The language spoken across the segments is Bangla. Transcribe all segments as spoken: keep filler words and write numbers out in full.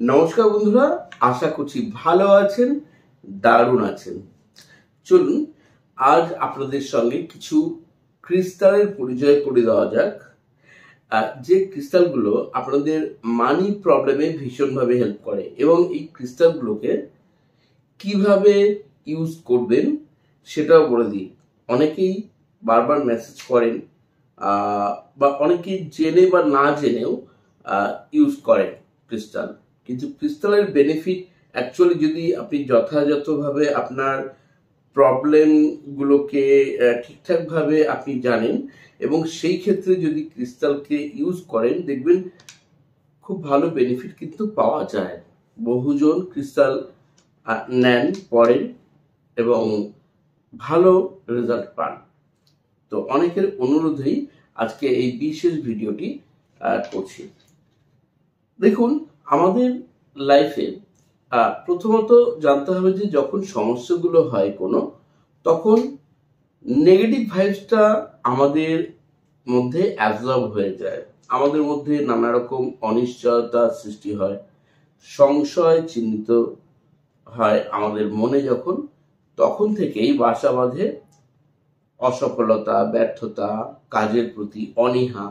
নমস্কার বন্ধুরা, আশা করছি ভালো আছেন, দারুণ আছেন। চলুন আজ আপনাদের সঙ্গে কিছু ক্রিস্টালের পরিচয় করে দেওয়া যাক, যে ক্রিস্টালগুলো আপনাদের মানি প্রবলেমে ভীষণভাবে হেল্প করে এবং এই ক্রিস্টালগুলোকে কিভাবে ইউজ করবেন সেটাও বলে দিই। অনেকেই বারবার মেসেজ করেন বা অনেকেই জেনে বা না জেনেও ইউজ করেন ক্রিস্টাল, কিন্তু ক্রিস্টালের বেনিফিট অ্যাকচুয়ালি যদি আপনি যথাযথভাবে আপনার প্রবলেমগুলোকে ঠিকঠাকভাবে আপনি জানেন এবং সেই ক্ষেত্রে যদি ক্রিস্টালকে ইউজ করেন, দেখবেন খুব ভালো বেনিফিট কিন্তু পাওয়া যায়। বহুজন ক্রিস্টাল নেন, পড়েন এবং ভালো রেজাল্ট পান। তো অনেকের অনুরোধেই আজকে এই বিশেষ ভিডিওটি করছি। দেখুন, আমাদের লাইফে প্রথমত জানতে হবে যে যখন সমস্যাগুলো হয় কোনো, তখন নেগেটিভ ভাইবসটা আমাদের মধ্যে অ্যাবজর্ব হয়ে যায়। আমাদের মধ্যে নানা রকম অনিশ্চয়তার সৃষ্টি হয়, সংশয় চিহ্নিত হয় আমাদের মনে। যখন তখন থেকেই বাসা বাঁধে অসফলতা, ব্যর্থতা, কাজের প্রতি অনীহা।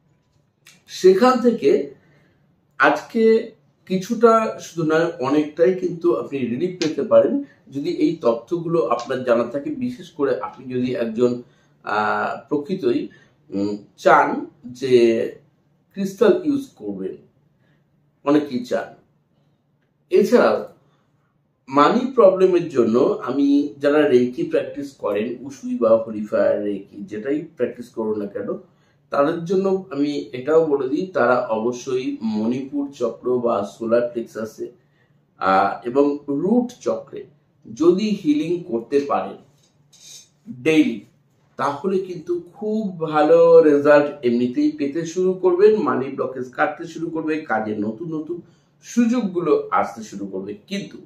সেখান থেকে আজকে কিছুটা শুধু নয়, অনেকটাই কিন্তু আপনি রিলিফ পেতে পারেন যদি এই তথ্যগুলো আপনার জানা থাকে। বিশেষ করে আপনি যদি একজন প্রকৃতই চান যে ক্রিস্টাল ইউজ করবেন, অনেকেই চান। এছাড়াও মানি প্রবলেমের জন্য আমি যারা রেকি প্র্যাকটিস করেন, উসুই বা হরিফায়ার রেকি যেটাই প্র্যাকটিস করুন না কেন, তাদের জন্য আমি এটাও বলে দিই, তারা অবশ্যই মণিপুর চক্র বা সোলার প্লেক্সাসে এবং রুট চক্রে যদি হিলিং করতে পারেন ডেইলি, তাহলে কিন্তু খুব ভালো রেজাল্ট এমনিতেই পেতে শুরু করবেন। মানি ব্লকেজ কাটতে শুরু করবে, কাজে নতুন নতুন সুযোগগুলো আসতে শুরু করবে। কিন্তু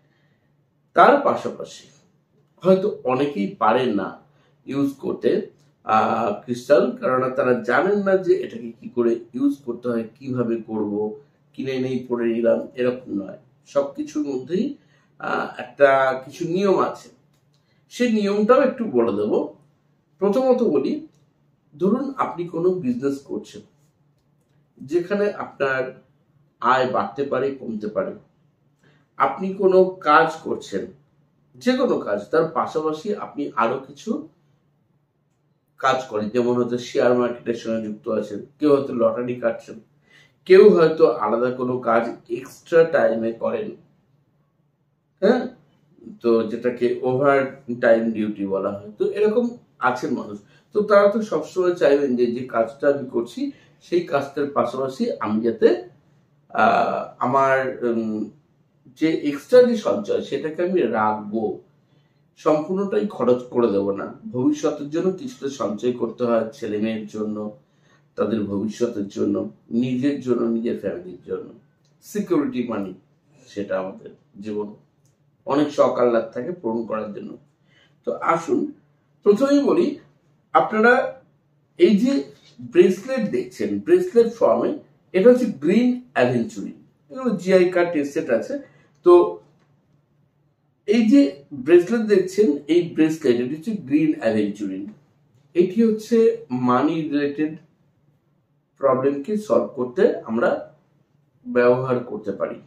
তার পাশাপাশি হয়তো অনেকেই পারেন না ইউজ করতে ক্রিস্টাল, কারণ তারা জানেন না যে এটাকে কি করে ইউজ করতে হয়, কিভাবে করব, কিনে নেই পড়ে নিলাম, এরকম নয়। সবকিছুর মধ্যেই একটা কিছু নিয়ম আছে, সেই নিয়মটাও একটু বলে দেব। প্রথমত বলি, ধরুন আপনি কোনো বিজনেস করছেন যেখানে আপনার আয় বাড়তে পারে, কমতে পারে। আপনি কোনো কাজ করছেন, যে কোনো কাজ, তার পাশাপাশি আপনি আরো কিছু কাজ করেন, যেমন হয়তো শেয়ার মার্কেটের সঙ্গে যুক্ত আছেন, কেউ হয়তো লটারি কাটছেন, কেউ হয়তো আলাদা কোনো কাজ এক্সট্রা টাইমে করেন, হ্যাঁ, তো যেটাকে ওভার টাইম ডিউটি বলা হয়। তো এরকম আছেন মানুষ। তো তারা তো সবসময় চাইবেন যে যে কাজটা আমি করছি সেই কাজটার পাশাপাশি আমি যাতে আহ আমার যে এক্সট্রা যে সঞ্চয় সেটাকে আমি রাখবো, সম্পূর্ণটাই খরচ করে দেব না। ভবিষ্যতের জন্য কিছুটা সঞ্চয় করতে হয়, ছেলে মেয়ের জন্য, তাদের ভবিষ্যতের জন্য, নিজের জন্য, নিজের ফ্যামিলির জন্য। সিকিউরিটি মানি, সেটা আমাদের জীবন অনেক শখ আহ্লাদ থাকে পূরণ করার জন্য। তো আসুন প্রথমেই বলি, আপনারা এই যে ব্রেসলেট দেখছেন, ব্রেসলেট ফর্মে, এটা হচ্ছে গ্রিন অ্যাভেঞ্চুরিন, এগুলো জিআই কার্ড টেস্টেড আছে। তো এই যে ব্রেসলেট দেখছেন, এই ব্রেসলেট এটি হচ্ছে গ্রিন অ্যাভেঞ্চুরিন। এটি হচ্ছে মানি রিলেটেড প্রবলেমকে সলভ করতে আমরা ব্যবহার করতে পারি।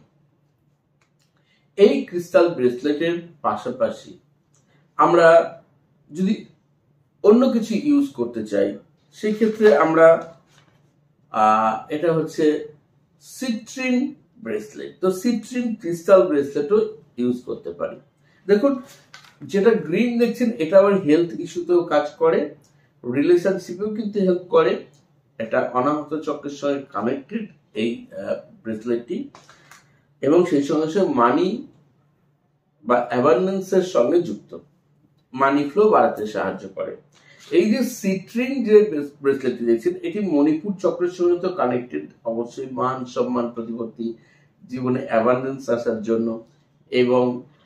এই ক্রিস্টাল ব্রেসলেটের পাশাপাশি আমরা যদি অন্য কিছু ইউজ করতে চাই, সেই ক্ষেত্রে আমরা এটা হচ্ছে সিট্রিন ব্রেসলেট। তো সিট্রিন ক্রিস্টাল ব্রেসলেটও ইউজ করতে পারি। দেখুন, যেটা গ্রিন দেখছেন এটা আবার হেলথ ইস্যুতেও কাজ করে, রিলেশনশিপেও কিন্তু হেল্প করে। এটা অনাহত চক্রের সঙ্গে কানেক্টেড এই ব্রেসলেটটি, এবং সেই সঙ্গে সঙ্গে মানি বা অ্যাবান্ডেন্সের সঙ্গে যুক্ত, মানি ফ্লো বাড়াতে সাহায্য করে। এই যে সিট্রিন যে ব্রেসলেটটি দেখছেন, এটি মণিপুর চক্রের সঙ্গে তো কানেক্টেড, অবশ্যই মান সম্মান প্রতিপত্তি, জীবনে অ্যাবান্ডেন্স আসার জন্য। এবং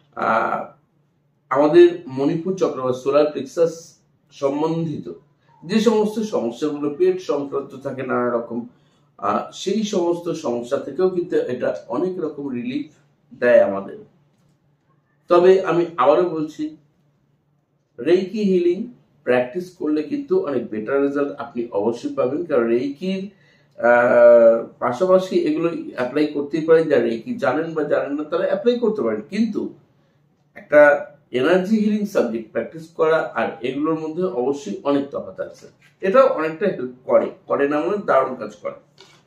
আমাদের মণিপুর চক্র বা সোলার প্লেক্সাস সম্বন্ধিত যে সমস্ত সমস্যাগুলো পেট সংক্রান্ত থাকে, নানা রকম সেই সমস্ত সমস্যা থেকেও কিন্তু এটা অনেক রকম রিলিফ দেয় আমাদের। তবে আমি আবারও বলছি, রেইকি হিলিং প্র্যাকটিস করলে কিন্তু অনেক বেটার রেজাল্ট আপনি অবশ্যই পাবেন। কারণ রেইকির পাশাপাশি এগুলো অ্যাপ্লাই করতেই পারেন, যারা রেইকি জানেন বা জানেন না তারা অ্যাপ্লাই করতে পারেন। কিন্তু একটা এনার্জি হিলিং সাবজেক্ট প্র্যাকটিস করা আর এগুলোর মধ্যে অবশ্যই অনেক তফাৎ আছে। এটাও অনেকটা হেল্প করে, করে না মানে দারুণ কাজ করে।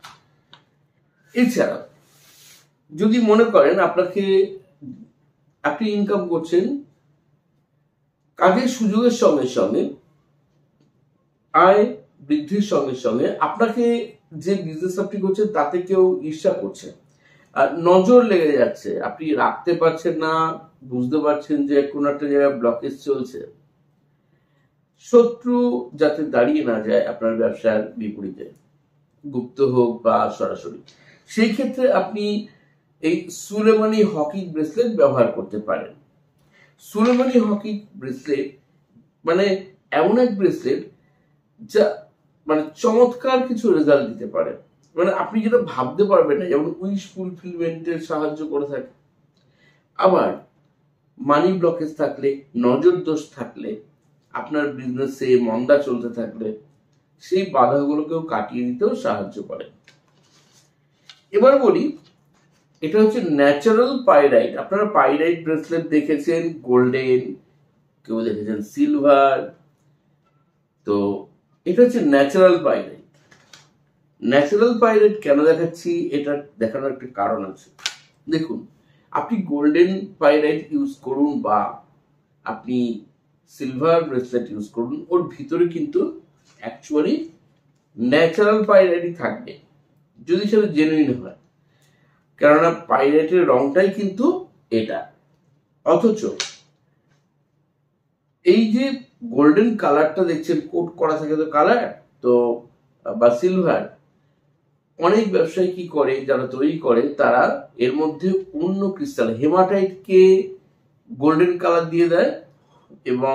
এছাড়া যদি মনে করেন আপনাকে আপনি ইনকাম করছেন, কাজের সুযোগের সঙ্গে সঙ্গে আয় বৃদ্ধির সঙ্গে সঙ্গে আপনাকে যে বিজনেস আপনি করছেন তাতে কেউ ঈর্ষা করছে, আর নজর লেগে যাচ্ছে, আপনি রাখতে পারছেন না, বুঝতে পারছেন যে কোন একটা জায়গায় ব্লকেজ চলছে, শত্রু যাতে দাঁড়িয়ে না যায় আপনার ব্যবসার বিপরীতে, গুপ্ত হোক বা সরাসরি, সেই ক্ষেত্রে আপনি এই সুলেমানি হকি ব্রেসলেট ব্যবহার করতে পারেন। সুলেমানি হকি ব্রেসলেট মানে এমন এক ব্রেসলেট যা মানে চমৎকার কিছু রেজাল্ট দিতে পারে, মানে আপনি যেটা ভাবতে পারবেন না, যেমন উইশ ফুলফিলমেন্টের সাহায্য করে থাকে। আবার মানি ব্লকেজ থাকলে, নজর দোষ থাকলে, আপনার বিজনেসে মন্দা চলতে থাকলে সেই বাধাগুলোকেও কাটিয়ে দিতেও সাহায্য করে। এবার বলি, এটা হচ্ছে ন্যাচারাল পাইরাইট। আপনারা পাইরাইট ব্রেসলেট দেখেছেন, গোল্ডেন, কেউ দেখেছেন সিলভার, তো এটা হচ্ছে ন্যাচারাল পাইরাইট। ন্যাচারাল পাইরাইট কেন দেখাচ্ছি, এটা দেখানোর একটা কারণ আছে। দেখুন, আপনি গোল্ডেন পাইরাইট ইউজ করুন বা আপনি সিলভার ব্রেসলেট ইউজ করুন, ওর ভিতরে কিন্তু অ্যাকচুয়ালি ন্যাচারাল পাইরাইটই থাকবে যদি সেটা জেনুইন হয়, কেননা পাইরাইটের রংটাই কিন্তু এটা। অথচ এই যে গোল্ডেন কালারটা দেখছেন, কোট করা থাকে তো কালার তো বা সিলভার, অনেক ব্যবসায়ী কি করে, যারা তৈরি করে তারা এর মধ্যে অন্য ক্রিস্টাল হেমাটাইটকে গোল্ডেন কালার দিয়ে দেয় এবং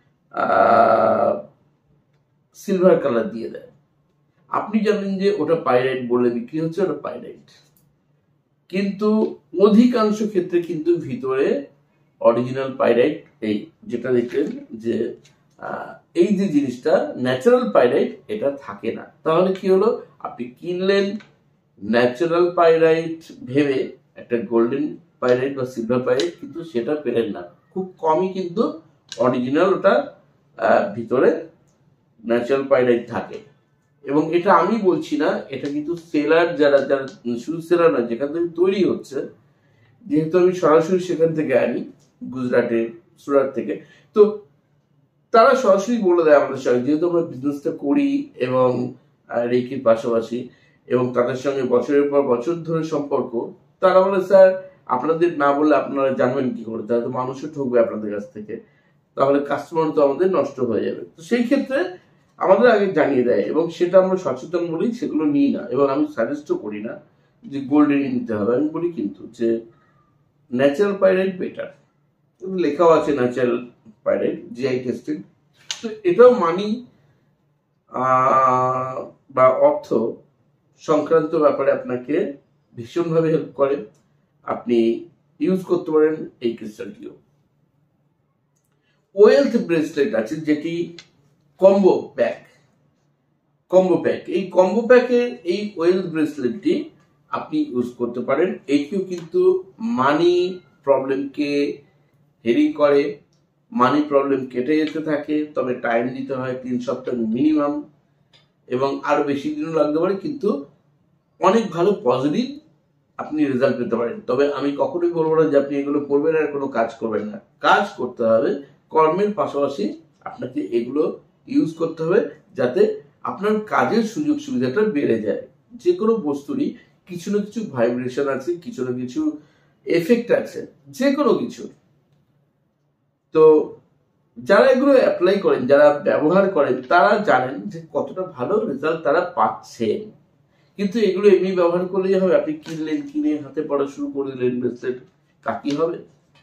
সিলভার কালার দিয়ে দেয়। আপনি জানেন যে ওটা পাইরাইট বলে বিক্রি হচ্ছে, ওটা পাইরাইট, কিন্তু অধিকাংশ ক্ষেত্রে কিন্তু ভিতরে অরিজিনাল পাইরাইট, এই যেটা দেখলেন যে এই যে জিনিসটা ন্যাচারাল পাইরাইট, এটা থাকে না। তাহলে কি হলো, আপনি কিনলেন ন্যাচারাল পাইরাইট ভেবে একটা গোল্ডেন পাইরাইট বা সিলভার পাইরাইট, কিন্তু সেটা পেলেন না। খুব কমই কিন্তু অরিজিনাল ওটা ভিতরে ন্যাচারাল পাইরাইট থাকে। এবং এটা আমি বলছি না, এটা কিন্তু সেলার যারা যারা শুধু সেলার না, যেখান থেকে তৈরি হচ্ছে, যেহেতু আমি সরাসরি সেখান থেকে আনি, গুজরাটের সুরাট থেকে, তো তারা সরাসরি বলে দেয় আমাদের সঙ্গে, যেহেতু আমরা বিজনেসটা করি এবং রেকির পাশাপাশি এবং তাদের সঙ্গে বছরের পর বছর ধরে সম্পর্ক, তারা বলে স্যার আপনাদের না বললে আপনারা জানবেন কি করে, তাহলে তো মানুষও ঠকবে আপনাদের কাছ থেকে, তাহলে কাস্টমার তো আমাদের নষ্ট হয়ে যাবে। তো সেই ক্ষেত্রে আমাদের আগে জানিয়ে দেয় এবং সেটা আমরা সচেতন বলেই সেগুলো নিই না, এবং আমি সাজেস্টও করি না যে গোল্ডেন নিতে হবে। আমি বলি কিন্তু যে ন্যাচারাল পাইরাইট বেটার, লেখাও আছে ন্যাচারাল পাইরাইট, জিআই টেস্টেড। তো এটাও মানি বা অর্থ সংক্রান্ত ব্যাপারে আপনাকে ভীষণভাবে হেল্প করে। আপনি ইউজ করতে পারেন এই ক্রিস্টালটিও। ওয়েলথ ব্রেসলেট আছে, যেটি কম্বো প্যাক, কম্বো প্যাক। এই কম্বো প্যাকের এই ওয়েলথ ব্রেসলেটটি আপনি ইউজ করতে পারেন। এটিও কিন্তু মানি প্রবলেমকে হেরিং করে, মানি প্রবলেম কেটে যেতে থাকে, তবে টাইম দিতে হয় তিন সপ্তাহ মিনিমাম, এবং আরো বেশি দিনও লাগতে পারে, কিন্তু অনেক ভালো পজিটিভ আপনি রেজাল্ট পেতে পারেন। তবে আমি কখনোই বলবো না যে আপনি এগুলো করবেন আর কোনো কাজ করবেন না। কাজ করতে হবে, কর্মের পাশাপাশি আপনাকে এগুলো ইউজ করতে হবে, যাতে আপনার কাজের সুযোগ সুবিধাটা বেড়ে যায়। যে কোনো বস্তুরই কিছু না কিছু ভাইব্রেশন আছে, কিছু না কিছু এফেক্ট আছে, যে কোনো কিছু। তো যারা এগুলো অ্যাপ্লাই করেন, যারা ব্যবহার করেন, তারা জানেন যে কতটা ভালো রেজাল্ট তারা পাচ্ছেন। কিন্তু এগুলো এমনি ব্যবহার করলেই হবে? আপনি কিনলেন, কিনে হাতে পড়া শুরু করে দিলেন ব্রেসলেট, তা কি হবে?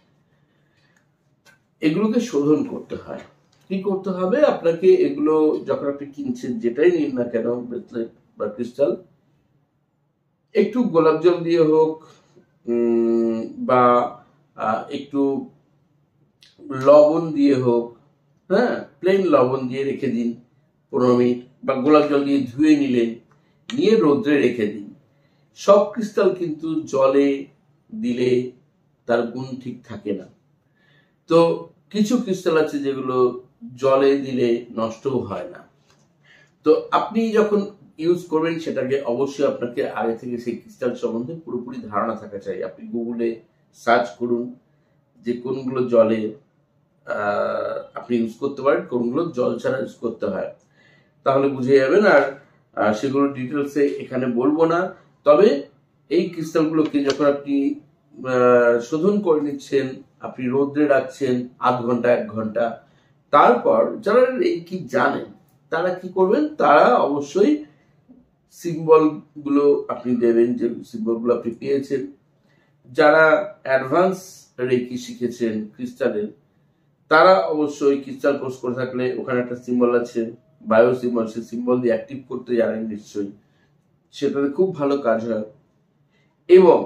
এগুলোকে শোধন করতে হয়। কি করতে হবে আপনাকে? এগুলো যখন আপনি কিনছেন, যেটাই নিন না কেন, ব্রেসলেট বা ক্রিস্টাল, একটু গোলাপ জল দিয়ে হোক বা একটু লবণ দিয়ে হোক, হ্যাঁ, প্লেন লবণ দিয়ে রেখে দিন পনেরো মিনিট, বা গোলাপ জল দিয়ে ধুয়ে নিলেন, নিয়ে রোদ্রে রেখে দিন। সব ক্রিস্টাল কিন্তু জলে দিলে তার গুণ ঠিক থাকে না। তো কিছু ক্রিস্টাল আছে যেগুলো জলে দিলে নষ্টও হয় না। তো আপনি যখন ইউজ করবেন সেটাকে অবশ্যই আপনাকে আগে থেকে সেই ক্রিস্টাল সম্বন্ধে পুরোপুরি ধারণা থাকা চাই। আপনি গুগলে সার্চ করুন যে কোনগুলো জলে আপনি ইউজ করতে পারেন, কোনগুলো জল ছাড়া ইউজ করতে হয়, তাহলে বুঝে যাবেন। আর সেগুলো ডিটেলসে এখানে বলবো না। তবে এই ক্রিস্টালগুলোকে যখন আপনি শোধন করে নিচ্ছেন, আপনি রোদ্রে রাখছেন আধ ঘন্টা এক ঘন্টা, তারপর যারা এই কি জানেন তারা কি করবেন, তারা অবশ্যই সিম্বল গুলো আপনি দেবেন, যে সিম্বল গুলো আপনি পেয়েছেন। যারা অ্যাডভান্স রেকি শিখেছেন ক্রিস্টালের, তারা অবশ্যই ক্রিস্টাল কোর্স করে থাকলে ওখানে একটা সিম্বল আছে, বায়ো সিম্বল, সেই সিম্বল দিয়ে অ্যাক্টিভ করতে জানেন নিশ্চয়ই, সেটাতে খুব ভালো কাজ হয়। এবং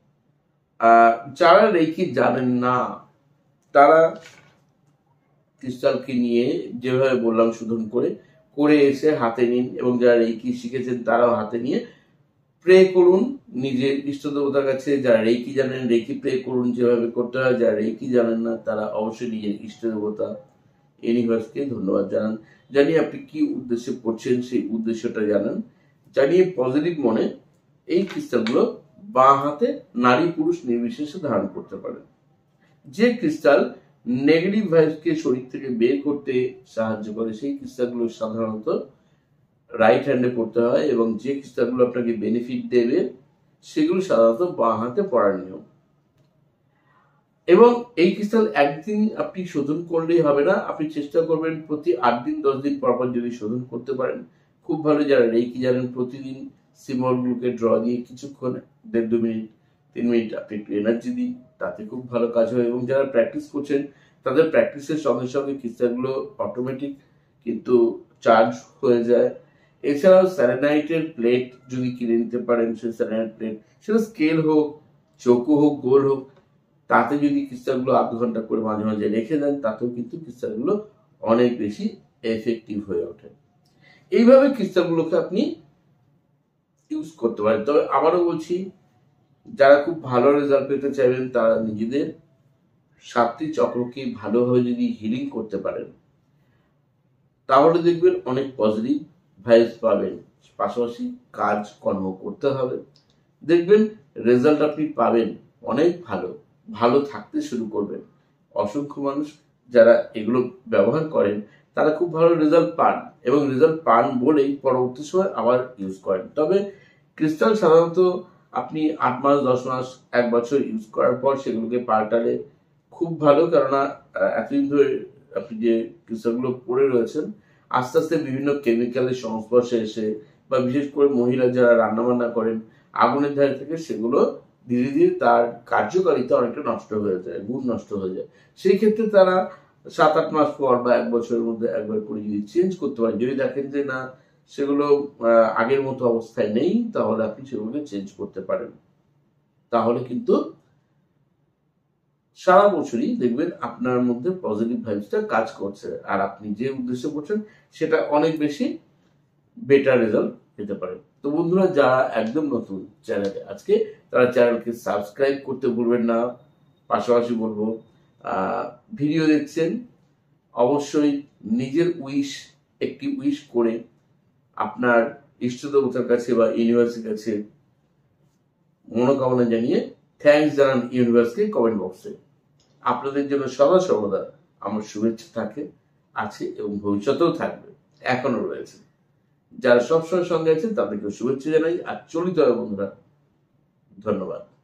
যারা রেকি জানেন না তারা ক্রিস্টালকে নিয়ে যেভাবে বললাম শোধন করে করে এসে হাতে নিন, এবং যারা রেকি শিখেছেন তারাও হাতে নিয়ে প্রে করুন নিজের ইষ্ট দেবতার কাছে। যারা রেকি জানেন রেকি প্রে করুন যেভাবে করতে হয়, যারা রেকি জানেন না তারা অবশ্যই নিজের ইষ্ট দেবতা ইউনিভার্সকে ধন্যবাদ জানান, জানিয়ে আপনি কি উদ্দেশ্যে করছেন সেই উদ্দেশ্যটা জানান, জানিয়ে পজিটিভ মনে এই ক্রিস্টালগুলো বাঁ হাতে নারী পুরুষ নির্বিশেষে ধারণ করতে পারেন। যে ক্রিস্টাল নেগেটিভ ভাইবসকে শরীর থেকে বের করতে সাহায্য করে সেই ক্রিস্টালগুলো সাধারণত রাইট হ্যান্ডে পড়তে হয়, এবং যে ক্রিস্টালগুলো আপনাকে বেনিফিট দেবে সেগুলো সাধারণত বাঁ হাতে পড়ার নিয়ম। এবং এই ক্রিস্টাল একদিন আপনি শোধন করলেই হবে না, আপনি চেষ্টা করবেন প্রতি আট দিন দশ দিন পর পর যদি শোধন করতে পারেন খুব ভালো। যারা রেকি জানেন প্রতিদিন সিম্বলগুলোকে ড্র দিয়ে কিছুক্ষণ দেড় দু মিনিট তিন মিনিট আপনি একটু এনার্জি দিন, তাতে খুব ভালো কাজ হয়। এবং যারা প্র্যাকটিস করছেন তাদের প্র্যাকটিসের সঙ্গে সঙ্গে ক্রিস্টালগুলো অটোমেটিক কিন্তু চার্জ হয়ে যায়। এছাড়াও স্যালেনাইটের প্লেট যদি কিনে নিতে পারেন, সেই স্যালেনাইট প্লেট সেটা স্কেল হোক, চৌকো হোক, গোল হোক, তাতে যদি ক্রিস্টালগুলো আধ ঘন্টা করে মাঝে মাঝে রেখে দেন তাতেও কিন্তু ক্রিস্টালগুলো অনেক বেশি এফেক্টিভ হয়ে ওঠে। এইভাবে ক্রিস্টালগুলোকে আপনি ইউজ করতে পারেন। তবে আবারও বলছি, যারা খুব ভালো রেজাল্ট পেতে চাইবেন তারা নিজেদের সাতটি চক্রকে ভালোভাবে যদি হিলিং করতে পারেন তাহলে দেখবেন অনেক পজিটিভ ভাইবস পাবেন। পাশাপাশি কাজ কর্ম করতে হবে, দেখবেন রেজাল্ট আপনি পাবেন অনেক ভালো, ভালো থাকতে শুরু করবেন। অসংখ্য মানুষ যারা এগুলো ব্যবহার করেন তারা খুব ভালো রেজাল্ট পান, এবং রেজাল্ট পান বলেই পরবর্তী সময় আবার ইউজ করেন। তবে ক্রিস্টাল সাধারণত আপনি আট মাস দশ মাস এক বছর ইউজ করার পর সেগুলোকে পাল্টালে খুব ভালো, কেননা এতদিন ধরে আপনি যে ক্রিস্টালগুলো পরে রয়েছেন আস্তে আস্তে বিভিন্ন কেমিক্যালের সংস্পর্শে এসে, বা বিশেষ করে মহিলা যারা রান্নাবান্না করেন আগুনের ধারে থেকে, সেগুলো ধীরে ধীরে তার কার্যকারিতা অনেকটা নষ্ট হয়ে যায়, গুণ নষ্ট হয়ে যায়। সেই ক্ষেত্রে তারা সাত আট মাস পর বা এক বছরের মধ্যে একবার করে যদি চেঞ্জ করতে পারেন, যদি দেখেন যে না সেগুলো আগের মতো অবস্থায় নেই, তাহলে আপনি সেগুলোকে চেঞ্জ করতে পারেন। তাহলে কিন্তু সারা বছরই দেখবেন আপনার মধ্যে পজিটিভ ভাইবসটা কাজ করছে, আর আপনি যে উদ্দেশ্য করছেন সেটা অনেক বেশি বেটার রেজাল্ট পেতে পারেন। তো বন্ধুরা, যারা একদম নতুন চ্যানেলে আজকে, তারা চ্যানেলকে সাবস্ক্রাইব করতে ভুলবেন না। পাশাপাশি বলবো ভিডিও দেখছেন অবশ্যই নিজের উইশ একটি উইশ করে আপনার ইষ্ট দেবতার কাছে বা ইউনিভার্সের কাছে মনোকামনা জানিয়ে থ্যাঙ্কস জানান ইউনিভার্সকে কমেন্ট বক্সে। আপনাদের জন্য সদা সর্বদা আমার শুভেচ্ছা থাকে, আছে এবং ভবিষ্যতেও থাকবে, এখনো রয়েছে। যারা সবসময় সঙ্গে আছেন তাদেরকে শুভেচ্ছা জানাই। আর চলিত হয় বন্ধুরা, ধন্যবাদ।